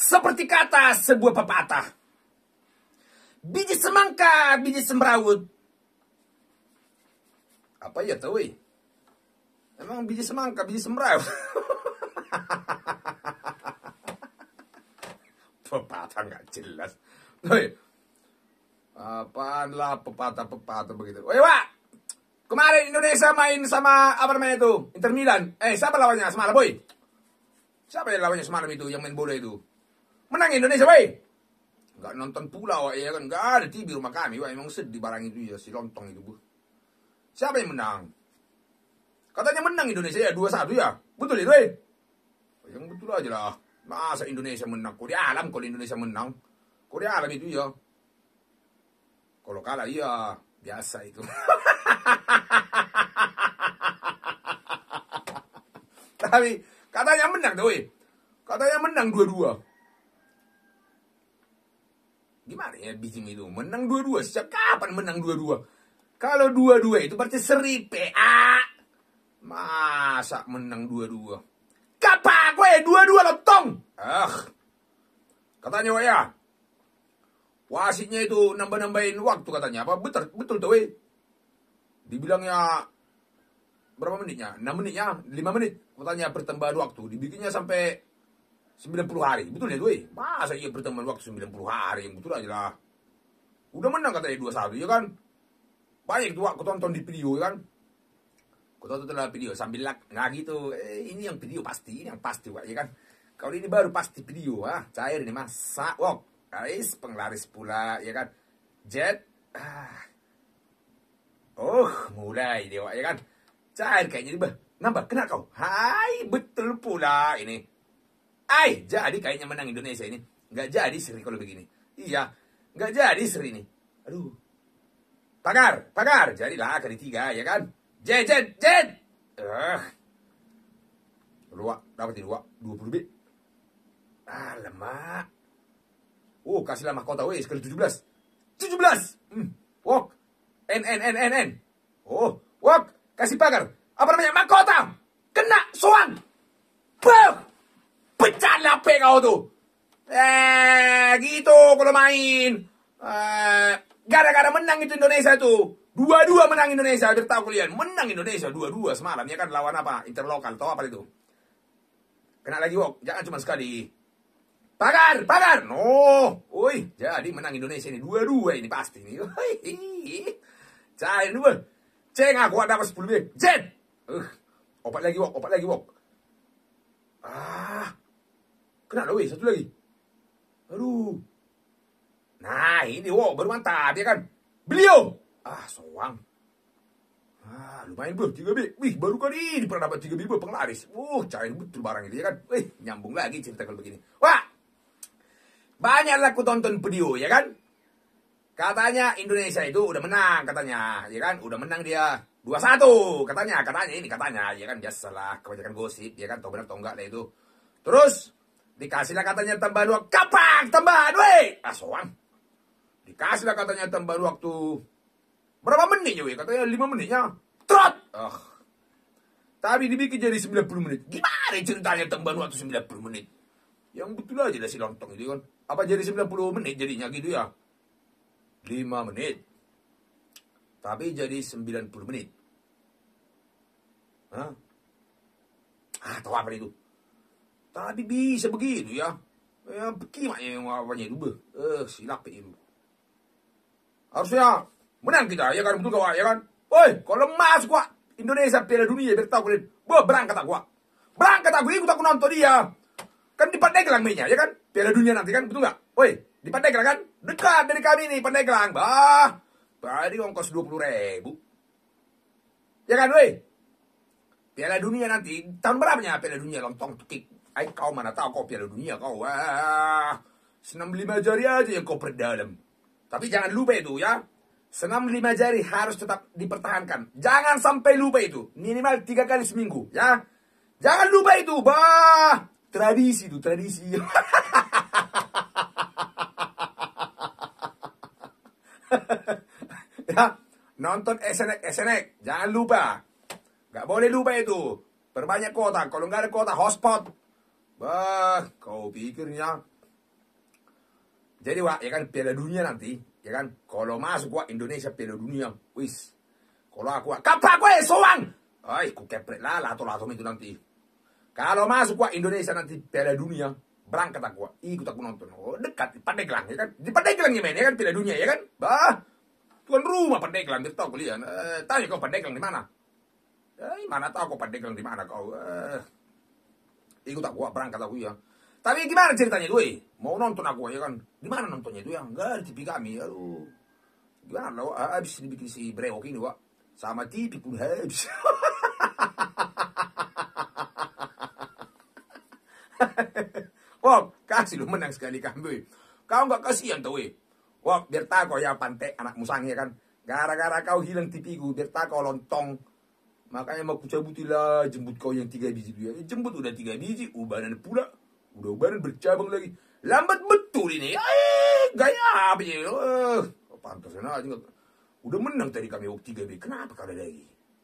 Seperti kata sebuah pepatah, biji semangka, biji semrawut. Apa ya tahu? Emang biji semangka, biji semrawut. Pepatah nggak jelas. Woi, apaan lah pepatah begitu. Woi, Wak, kemarin Indonesia main sama apa namanya itu? Inter Milan. Siapa lawannya semalam, boy? Siapa yang lawannya semalam itu yang main bola itu? Menang Indonesia, boy. Nggak nonton pula, Wak, ya kan? Nggak ada TV rumah kami, Wak. Emang sedih barang itu ya, si lontong itu, Bu. Siapa yang menang? Katanya menang Indonesia ya, 2-1 ya. Betul itu, boy? Yang betul aja lah. Masa Indonesia menang? Kok di alam kalau Indonesia menang? Kok di alam itu ya? Kalau kalah iya, biasa itu. Tapi katanya menang tuh, weh. Katanya menang 2-2. Gimana ya biji itu? Menang 2-2. Sejak kapan menang 2-2? Kalau 2-2 itu berarti seri PA. Masa menang 2-2? Kapan gue 2-2 lontong? Katanya weh ya. Wasitnya itu nambah-nambahin waktu katanya. Apa betul tuh, weh? Dibilangnya berapa menitnya? 6 menitnya, 5 menit. Katanya pertambahan waktu. Dibikinnya sampai 90 hari. Betul ya, weh? Masa iya pertambahan waktu 90 hari? Yang betul aja lah. Udah menang katanya 2-1, ya kan? Banyak tuh aku tonton di video, ya kan? Aku tonton dalam video sambil nggak gitu. Ini yang video pasti, ini yang pasti, Wak, ya kan? Kalau ini baru pasti video, cair ini masa. Wok, guys, penglaris pula, ya kan? Jet, mulai dia, Wak, ya kan? Cair kayaknya nih, nambah, kena kau? Hai, betul pula ini. Jadi kayaknya menang Indonesia ini. Nggak jadi seri kalau begini. Iya, nggak jadi seri ini. Aduh. Pagar. Jadilah kali 3, ya kan? Jet. Luak, dapat ini, Luak. 20 lebih. Alamak. Kasihlah mahkota, weh, sekali 17. 17! Wok. N. Wok. Kasih pagar. Apa namanya? Mahkota. Kena, soang. Pecah lape kau tuh. Gitu kalau main. Gara-gara menang itu Indonesia tuh. 2-2 menang Indonesia. Biar tahu kalian. Menang Indonesia 2-2 semalam. Ya kan lawan apa? Interlokal. Tahu apa itu? Kena lagi, Wok. Jangan cuma sekali. Pagar. Jadi menang Indonesia ini. 2-2 ini pasti. Cair dulu. Ceng aku dapat 10 lebih. Jet. Opat lagi, Wok. Kena loh, weh. Satu lagi. Aduh. Nah, ini, Wok. Baru mantap, ya kan? Beliau. Soang. Lumayan, bro. 3 B. Wih, baru kali ini pernah dapat 3 B, bro. Penglaris. Cair betul barang itu, ya kan? Nyambung lagi cerita kalau begini. Wah. Banyaklah aku tonton video, ya kan? Katanya Indonesia itu udah menang, katanya. Ya kan? Udah menang dia 2-1. Katanya, ya kan? Biasalah, kebanyakan gosip, ya kan? Tahu benar, tahu enggak lah itu. Terus, dikasihlah katanya tambahan waktu. Kapan tambahan, weh? Soang. Dikasihlah katanya tambahan waktu. Berapa menitnya, weh? Katanya 5 menitnya. Trot! Tapi dibikin jadi 90 menit. Gimana ceritanya tambahan waktu 90 menit? Yang betul aja lah si lontong itu kan. Apa jadi 90 menit jadinya gitu ya? 5 menit. Tapi jadi 90 menit. Tahu apa itu? Tapi bisa begitu ya. Gimana yang apanya itu? Silap itu. Harusnya menang kita, ya kan? Betul gak, ya kan? Kalau masuk, Wak, Indonesia Piala Dunia, biar tahu kalian. Berangkat aku, Wak. Ikut aku nonton dia. Kan di Pandeglang mainnya, ya kan? Piala Dunia nanti kan, betul gak? Di Pandeglang kan? Dekat dari kami nih, Pandeglang. Berarti ongkos 20.000. Ya kan, weh? Piala Dunia nanti, tahun berapanya Piala Dunia lontong tukik? Kau mana tahu kau Piala Dunia kau? Senam 5 jari aja yang kau perdalam. Tapi jangan lupa itu ya. Senam 5 jari harus tetap dipertahankan. Jangan sampai lupa itu. Minimal 3 kali seminggu, ya. Jangan lupa itu, tradisi itu, tradisi. Ya, nonton SNX, jangan lupa. Gak boleh lupa itu. Perbanyak kuota. Kalau nggak ada kuota, hotspot. Kau pikirnya Jadi Wak, ya kan Piala Dunia nanti, ya kan, kalau masuk Wak Indonesia Piala Dunia, wis. Kalau aku Wak, kapak gue soang. Ay, ku kepret lah, lato-lato itu nanti. Kalau masuk Wak Indonesia nanti Piala Dunia, berangkat aku Wak, ikut aku nonton. Oh, dekat di Pandeglang, ya kan? Di Pandeglang ya main, ya kan Piala Dunia, ya kan? Bah, tuan rumah Pandeglang, dia tahu kalian. Tanya kau Pandeglang di mana? Mana tahu kau Pandeglang di mana kau? Ikut aku Wak, berangkat aku ya. Tapi gimana ceritanya itu, Mau nonton aku ya kan? Di mana nontonnya itu ya? Enggak di TV kami. Aduh. Gimana lo? Habis dibikin si Brewok ini, Wak. Sama TV pun habis. Wah, kasih lu menang sekali kami. Kau nggak kasihan tuh, Wah, biar tak kau ya pantek anak musang ya kan? Gara-gara kau hilang TV ku, biar tak kau lontong. Makanya mau kucabutilah jemput kau yang 3 biji itu ya. Jemput udah 3 biji, ubanan pula. Udah ubanan bercabang lagi. Lambat betul ini. Gaya apa ya? Pantas aja. Udah menang tadi kami waktu 3B. Kenapa kau ada lagi?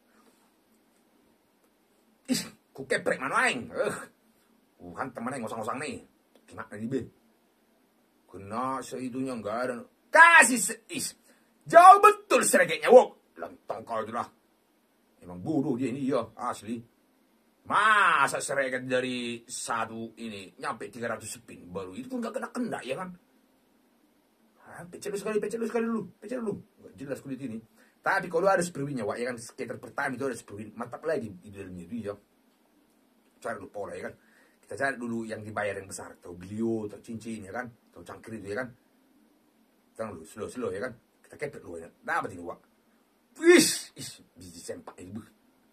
Ih, ku keprek mana aing. Kan temannya ngosang-ngosang nih. Gimana nih, Be? Kena seitunya enggak ada. Kasih seis. Jauh betul seregeknya, Wok. Lantang kau itu lah. Emang bodoh dia ini, ya. Asli. Masa sereket dari satu ini nyampe 300 spin baru. Itu pun gak kena-kena, ya kan? Pecel dulu. Gak jelas kulit ini. Tapi kalau ada spruinya, Wak, ya kan? Skater pertama itu ada spruin. Mantap lagi di dalamnya itu, ya. Cari dulu pola, ya kan? Kita cari dulu yang dibayar yang besar. Tahu beliau, tahu cincin, ya kan? Tahu cangkir itu, ya kan? Tenang dulu, slow, ya kan? Kita kepet dulu, ya. Dapat ini, Wak. Wih, biji sempak ini.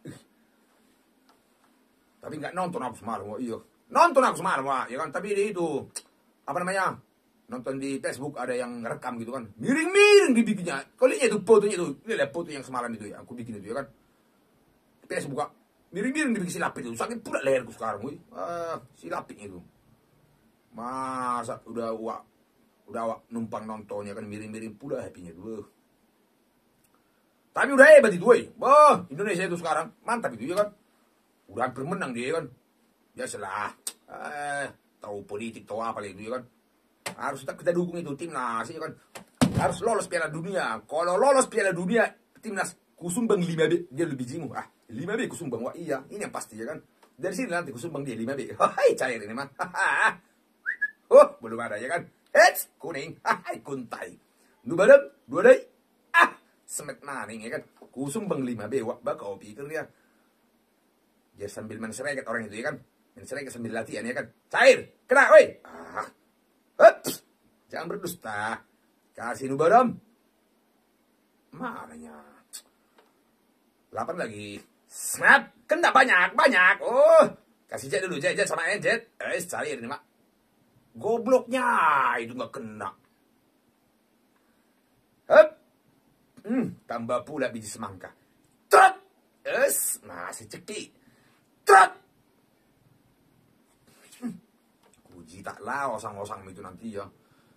Tapi nggak nonton aku semalam, Wak. Iya. Nonton aku semalam, Wak, ya kan? Tapi dia itu, apa namanya? Nonton di Facebook ada yang rekam gitu kan. Miring-miring dibikinnya. Kalau lihat itu fotonya itu. Lihat foto yang semalam itu ya. Aku bikin itu ya kan. Di Facebook, Wak. Miring-miring dibikin silapit itu. Sakit pula leherku sekarang, wih. Silapit itu. Masa udah Wak numpang nontonnya kan miring-miring pula happy-nya itu. Tapi udah hebat itu, wih. Wah, Indonesia itu sekarang mantap itu ya kan. Udah hampir menang dia kan. Biasalah. Tahu politik, tahu apa itu ya kan. Harus kita dukung itu timnas ya kan. Harus lolos Piala Dunia. Kalau lolos Piala Dunia, timnas kusumbang 5B. Dia lebih jimu. 5B kusumbang. Wah iya, ini yang pasti ya kan. Dari sini nanti kusumbang dia 5B. Hai, cair ini mah. Belum ada ya kan. Kuning. Hai, kuntai. Nu badan, 2 day. Semet naning ya kan. Kusumbang 5B. Wah, bakal pikir dia. Dia sambil main sereket orang itu ya kan. Main sereket sambil latihan ya kan. Cair. Kena, woi. Jangan berdusta. Kasih nu badam. Mananya? 8 lagi. Snap. Kena banyak. Oh. Kasih jet dulu. Jet sama jet. Cair ini mak. Gobloknya. Itu gak kena. Tambah pula biji semangka. Trot. Masih cekik. Trot. Puji tak lah osang-osang itu nanti ya.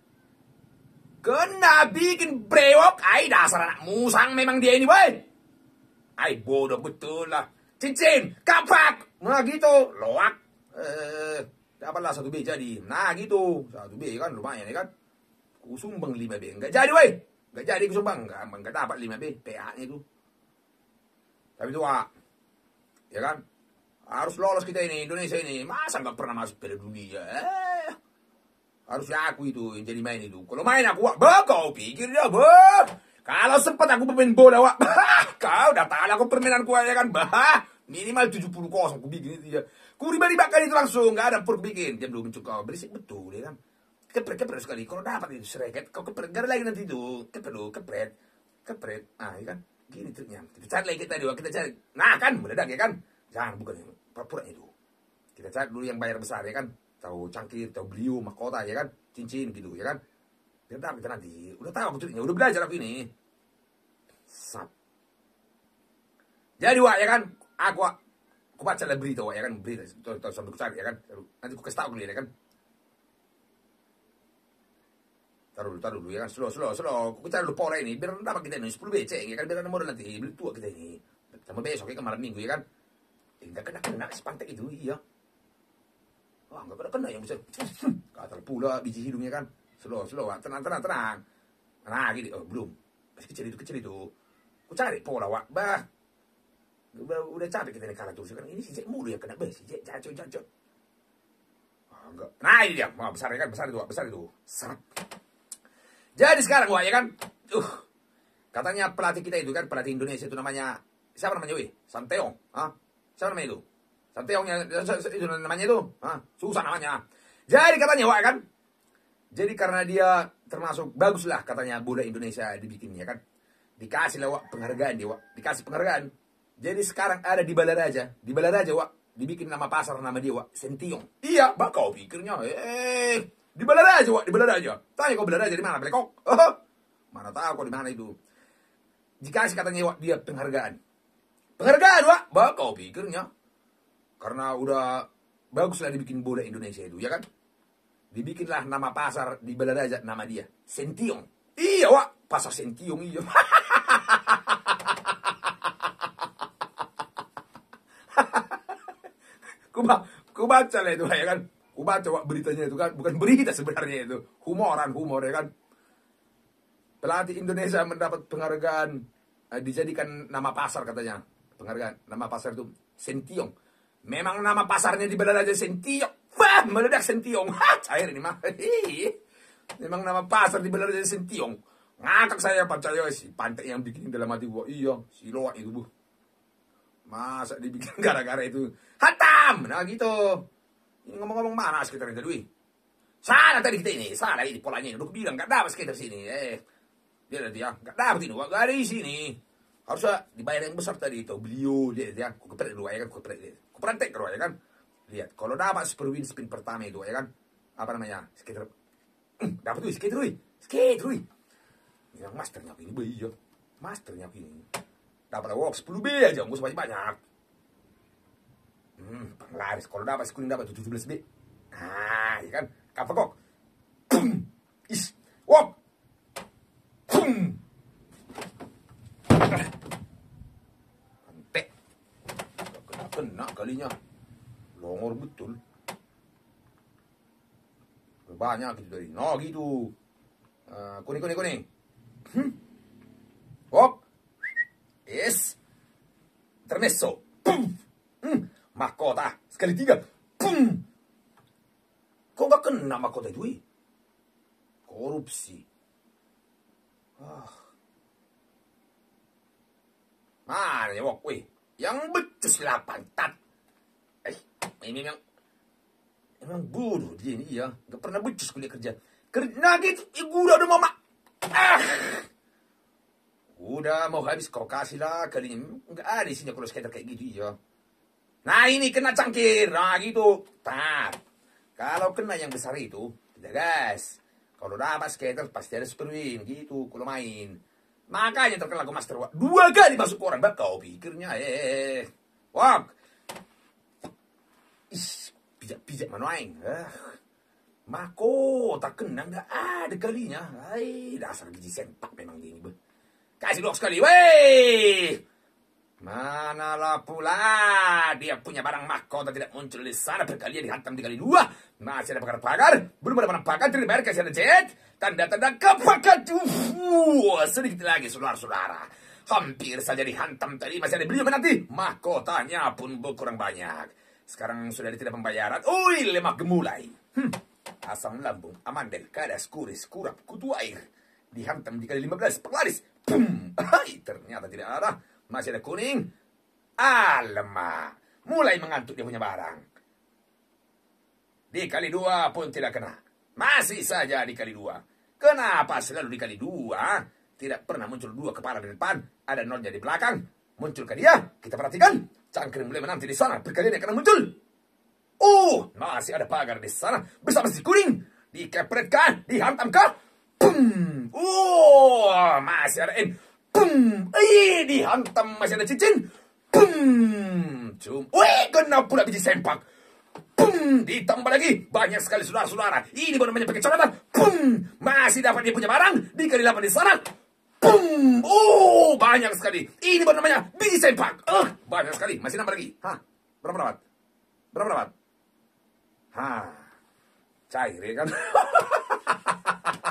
Kena bikin brewok. Dasar anak musang memang dia ini, boy. Bodoh betul lah. Cincin, kapak. Nah gitu, loak. Dapatlah 1B jadi. Nah gitu, 1B kan lumayan ya kan. Kusumbang 5B. Enggak jadi, boy. Enggak jadi kusumbang. Enggak dapat 5B. PA-nya itu. Tapi itu, Wak. Ya kan? Harus lolos kita ini, Indonesia ini. Masa nggak pernah masuk Piala Dunia? Harusnya aku itu yang jadi main itu. Kalau main aku, Wak, kau pikir dia, kalau sempat aku bermain bola, Wak, kau udah tahu aku permainan ku ya kan, minimal 70-0 aku bikin itu ya. Ku riba-ribakan itu langsung, nggak ada pur bikin. Jam 2 kau berisik betul ya kan. Kepret sekali. Kalau dapat itu sereket, kau kepret. Gak ada lagi nanti itu. Kepret. Ya kan. Gini triknya. Kita cari lagi kita dua, kita cari. Nah kan, meledak ya kan. Jangan, bukan pura-pura itu. Kita cari dulu yang bayar besar ya kan. Tahu cangkir, tahu beliau, mahkota ya kan. Cincin gitu ya kan. Biar tahu kita nanti. Udah tahu aku triknya, udah belajar aku ini. Sap. Jadi, Wak ya kan. Aku baca lah berita, Wak ya kan. Berita, tahu sambil cari ya kan. Nanti aku kasih tahu kalian ya kan. Taruh dulu ya kan. Slow. Aku cari dulu pola ini. Biar dapat kita ini 10 BC ya kan. Biar ada modal nanti. Beli tua kita ini. Sama besok ya kan, malam minggu ya kan. Enggak kena sepantek itu, iya. Enggak kena yang bisa. Katal pula biji hidungnya kan. Slow, Wak. Tenang. Nah, gini. Oh, belum. Masih kecil itu. Ku cari pola, Wak. Udah capek kita nih kalah terus. Sekarang ini si Jack mulu yang kena. Si Jack jacot. Oh, enggak. Nah, ini dia. Wah, besar ya kan? Besar itu. Serap. Jadi sekarang, Wak, ya kan? Katanya pelatih kita itu kan, pelatih Indonesia itu namanya, siapa namanya, weh? Santeong. Siapa namanya itu? Santeongnya, itu namanya itu. Susah namanya. Jadi katanya, Wak, kan? Jadi karena dia termasuk bagus lah katanya bola Indonesia dibikinnya kan. Dikasih lah, Wak, penghargaan dia, Wak. Dikasih penghargaan. Jadi sekarang ada di Balaraja. Di Balaraja, Wak. Dibikin nama pasar nama dia, Wak. Sentiong. Iya, bak kau pikirnya. Di Balaraja, Wak. Di Balaraja. Tanya kau Balaraja di mana, Blekok? Mana tahu kau di mana itu. Dikasih katanya, Wak, dia penghargaan. Penghargaan, Wak. Bak kau pikirnya. Karena udah bagus lah dibikin bola Indonesia itu, ya kan? Dibikinlah nama pasar di Balaraja, nama dia. Sentiong. Iya, Wak. Pasar Sentiong, iya. Ku baca lah itu, ya kan. Ku baca, Wak, beritanya itu kan. Bukan berita sebenarnya itu. Humor, ya kan. Pelatih Indonesia mendapat penghargaan. Dijadikan nama pasar katanya. Penghargaan. Nama pasar itu Sentiong. Memang nama pasarnya di Balaraja Sentiong. Wah, meledak Sentiong. Cair ini mah. Memang nama pasar di Balaraja Sentiong. Ngakak saya percaya si pantai yang bikin dalam hati gua. Iya, si Loak itu, Bu. Masa dibikin gara-gara itu. Hatam. Nah gitu. Ini ngomong-ngomong mana skater itu, Dwi? Salah tadi kita ini. Salah ini polanya. Udah bilang gak dapat skater sini. Dia gak dapat ini. Gak ada di sini. Harusnya dibayar yang besar tadi itu. Beliau dia. Ku kepret dulu ya kan. Ku perantek ya kan. Lihat, kalau dapat super win spin pertama itu, ya kan? Apa namanya? Skater. Dapat tuh, skater, wih. Yang masternya ini, iya. Masternya ini. Dapat walk 10B aja, nggak usah banyak. Penglaris. Kalau dapat sekuling dapat 17B. Nah, ya kan? Kapal kok. Walk. Antek. Kena kalinya. Longor betul. Banyak gitu dari. No gitu. Kuning. Hop. Yes. Termeso. Mahkota. Sekali 3. Kok gak kena mahkota itu? Korupsi. Mana ya, Wok? Yang becus 8 tat. Ini memang bodoh dia ini, ya. Gak pernah becus kuliah kerja. Nah gitu, udah mau udah mau habis kau kasih lah kali ini. Gak ada isinya kalau skater kayak gitu, ya. Nah ini kena cangkir, nah gitu. Kalau kena yang besar itu, tidak gas. Kalau dapat skater pasti ada super win gitu kalau main. Makanya terkenal aku Master Wak. 2 kali masuk orang, bak kau pikirnya. Wak. Pijak mana aing. Mahkota kena nggak ada kalinya. Dasar biji sempak memang ini. Kasih dong sekali, weh. Manalah pula dia punya barang mahkota tidak muncul di sana, berkalian dihantam dikali 2. Masih ada pagar-pagar, belum ada penampakan, terbayar kasih ada jet. Tanda-tanda kepakat. Sedikit lagi, saudara-saudara. Hampir saja dihantam tadi, masih ada beliau menanti. Mahkotanya pun berkurang banyak. Sekarang sudah ada tidak pembayaran. Lemak gemulai. Asam lambung, amandel, kadas, kuris, kurap, kutu air. Dihantam dikali 15, penglaris. Ternyata tidak ada. Masih ada kuning. Alamak. Mulai mengantuk dia punya barang. Dikali 2 pun tidak kena. Masih saja dikali 2. Kenapa selalu dikali 2? Tidak pernah muncul 2 kepala di depan. Ada nolnya di belakang. Munculkah dia? Kita perhatikan. Cangkir mulai menanti di sana. Berkalian akan muncul. Masih ada pagar di sana. Bersama si kuning. Dikepretkan. Dihantamkah? Masih ada N. Dihantam. Masih ada cincin. Kena pula biji sempak. Ditambah lagi. Banyak sekali saudara-saudara. Ini baru namanya pakai coretan. Masih dapat dia punya barang. Dikali 8 di sana. Banyak sekali. Ini baru namanya biji sempak. Banyak sekali. Masih nambah lagi. Berapa dapat? Cair ya kan?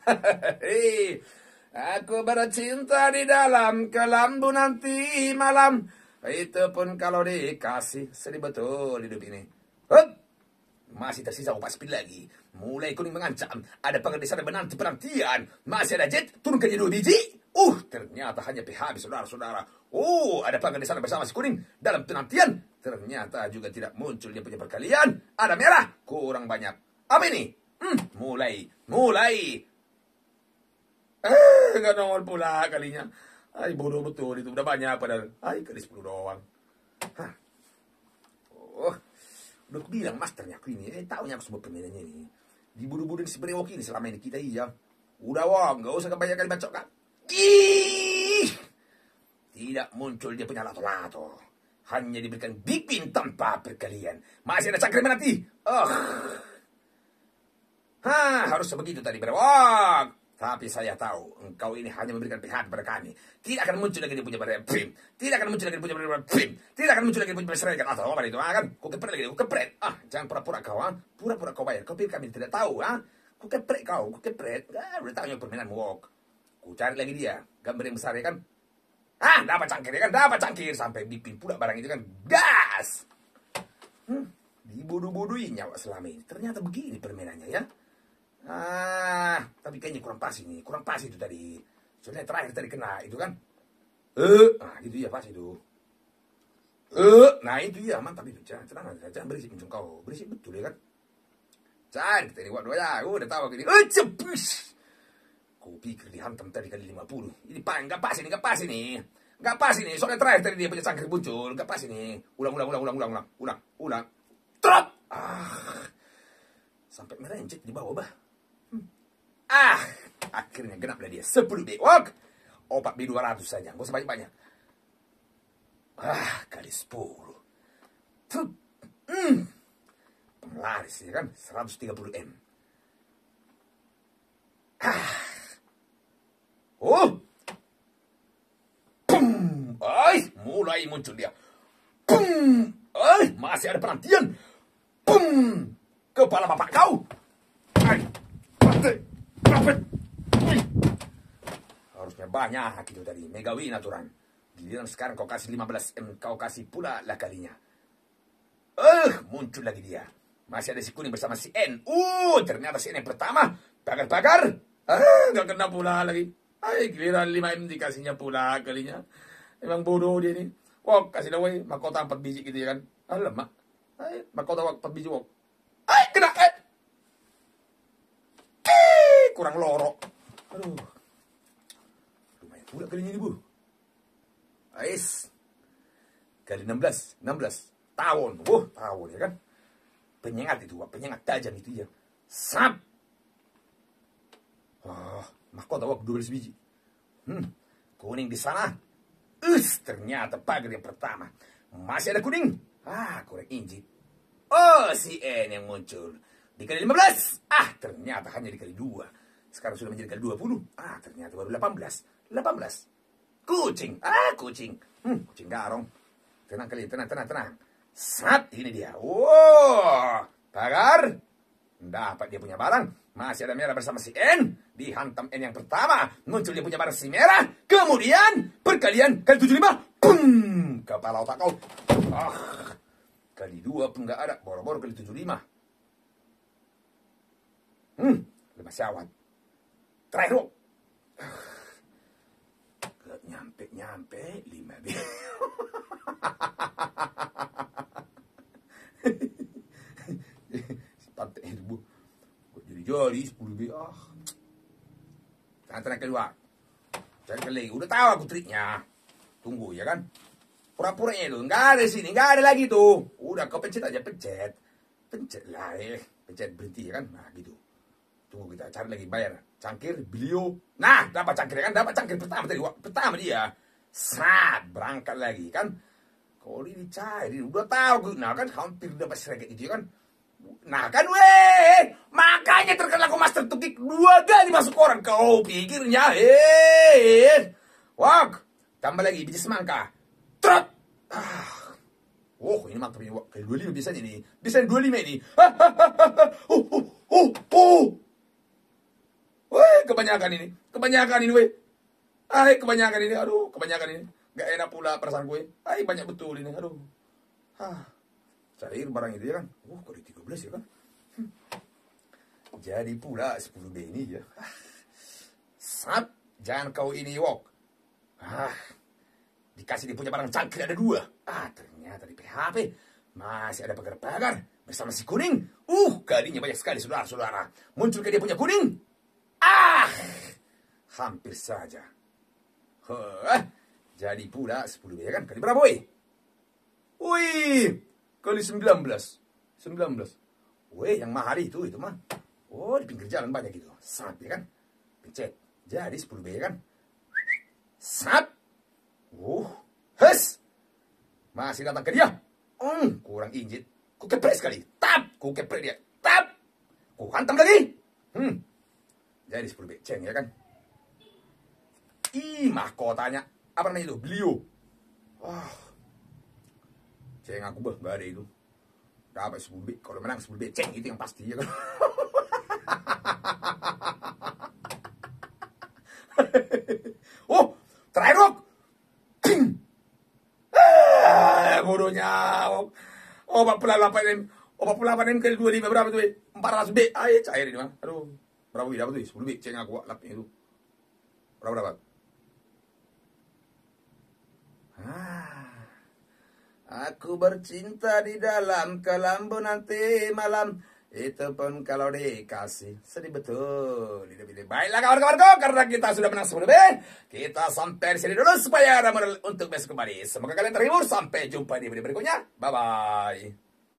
Hei, aku bercinta di dalam kelambu nanti malam. Itu pun kalau dikasih. Sedih betul hidup ini. Hup! Masih tersisa 4 spin lagi. Mulai kuning mengancam. Ada pagar di sana menanti penantian. Masih ada jet. Turunkan jadi 2 biji. Ternyata hanya PHB saudara-saudara. Ada pagar di sana bersama si kuning. Dalam penantian. Ternyata juga tidak muncul dia punya perkalian. Ada merah. Kurang banyak. Apa ini? Mulai. Nggak nongol pula kalinya. Bodoh betul itu. Udah banyak padahal. Kali 10 doang. Udah aku bilang masternya aku ini. Taunya aku semua permainannya ini. Dibudu-buduin si brewok ini selama ini kita iya. Udah wong. Gak usah kebanyakan kali bacok kan. Tidak muncul dia punya lato-lato. Hanya diberikan big pin tanpa perkalian. Masih ada cangkir menanti. Harus sebegitu tadi brewok. Tapi saya tahu, engkau ini hanya memberikan pihak kepada kami. Tidak akan muncul lagi dia punya prim. Tidak akan muncul lagi dia punya prim. Tidak akan muncul lagi dia punya seragam. Atau apa itu, kan? Ku kepret lagi, ku kepret. Jangan pura-pura kau, Pura-pura kau bayar. Kau pikir kami tidak tahu, Ku kepret kau, ku kepret. Udah tahu yang permainan walk. Ku cari lagi dia. Gambar yang besar, ya kan? Dapat cangkir, ya kan? Dapat cangkir. Sampai bipin pula barang itu kan. Gas! Dibodoh-bodohin nyawa selama ini. Ternyata begini permainannya, ya. Tapi kayaknya kurang pas ini. Kurang pas itu tadi. Soalnya terakhir tadi kena itu kan. Gitu ya pas itu. Nah itu ya mantap itu. Jangan berisik mencung kau. Berisik betul ya kan. Jangan kita ini waduh ya. Udah tahu gini. Cepus. Kau pikir dihantam tadi kali 50. Ini nggak pas ini. Nggak pas ini. Soalnya terakhir tadi dia punya cangkir muncul. Nggak pas ini. Ulang. Trot. Sampai merencet di bawah bah. Akhirnya genaplah dia 10 B. Wok. 4 B 200 saja. Gak usah banyak-banyak. Kali 10. Penglaris ya kan. 130 M. Mulai muncul dia. Masih ada penantian. Kepala bapak kau. Harusnya banyak itu tadi. Mega win aturan. Giliran sekarang kau kasih 15 M. Kau kasih pula lah kalinya. Muncul lagi dia. Masih ada si kuning bersama si N. Ternyata si N yang pertama. Pagar-pagar. Gak kena pula lagi. Giliran 5 M dikasihnya pula kalinya. Emang bodoh dia ini. Wok, kasih dah weh. Mahkota 4 biji gitu ya kan. Alamak. Mahkota 4 biji wok. Kena. Kurang lorok. Aduh. Lumayan pula kalinya ini, Bu. Kali 16 tahun. Tahun ya kan. Penyengat itu, penyengat tajam itu ya. Sap. Mahkota wak 12 biji. Kuning di sana. Ternyata pagar yang pertama. Masih ada kuning. Kurang injit. Si N yang muncul. Dikali 15. Ternyata hanya dikali 2. Sekarang sudah menjadi kali 20. Ternyata baru 18. Kucing. Kucing. Kucing garong. Tenang kali, tenang. Sat, ini dia. Pagar. Dapat dia punya barang. Masih ada merah bersama si N. Dihantam N yang pertama. Muncul dia punya barang si merah. Kemudian perkalian kali 75. Kepala otak kau. Kali 2 pun nggak ada. Boro-boro kali 75. Lemas syawat. Terakhir. Gak nyampe 5 B. Pantai Bu. Kok jadi 10 B. Jangan keluar. Jangan lagi. Udah tahu aku triknya. Tunggu ya kan. Pura-puranya itu. Nggak ada sini. Nggak ada lagi tuh. Udah kau pencet aja. Pencet lah pencet berhenti ya kan. Nah gitu. Tunggu kita cari lagi bayar. Cangkir beliau. Nah dapat cangkir kan. Dapat cangkir pertama tadi. Pertama dia. Berangkat lagi kan. Kalau ini dicari. Udah tahu. Nah kan hampir dapat seragam itu ya kan. Nah kan makanya terkenal aku master tukik 2 kali masuk koran. Kau pikirnya wak. Tambah lagi biji semangka. Trot. Ini mantap ini. Kayak 25 biasanya nih. Biasanya 25 ini. Woi, kebanyakan ini. Kebanyakan ini, woi. Ay, kebanyakan ini. Aduh, kebanyakan ini. Gak enak pula perasaan gue. Ay, banyak betul ini. Aduh. Cair barang itu ya kan. Kok di 13 ya kan. Jadi pula 10B ini ya. Sap, jangan kau ini wok. Dikasih dia punya barang cangkir ada 2. Ternyata di PHP masih ada pagar-pagar bersama si kuning. Kalinya banyak sekali saudara-saudara. Muncul ke dia punya kuning. Hampir saja. Jadi pula 10B ya kan. Kali berapa, woi? Wih, kali 19. Wih, yang mahal itu mah. Di pinggir jalan banyak gitu. Sap ya kan. Pencet. Jadi 10B ya kan. Sap. Hes. Masih datang ke dia. Kurang injit. Ku kepres sekali. Tap. Ku kepres dia. Tap. Ku hantam lagi. Jadi 10B. Ceng ya kan. Mahkotanya. Apa namanya itu? Beliau. Ceng aku gak ada itu. Dapat 10B. Kalau menang 10B. Ceng itu yang pasti ya kan. Terakhir Wok. Bodohnya Wok. 48M kali 25 berapa tuh? 400B. Ayo cair ini mah. Aduh. Berapa B dapat tuh? 10B. Ceng aku lapnya itu. Berapa dapat? Aku bercinta di dalam kelambu nanti malam. Itu pun kalau dikasih. Sedih betul. Baiklah kawan-kawanku. Karena kita sudah menang 10B. Kita sampai di sini dulu supaya ada modal untuk besok kembali. Semoga kalian terhibur. Sampai jumpa di video berikutnya. Bye-bye.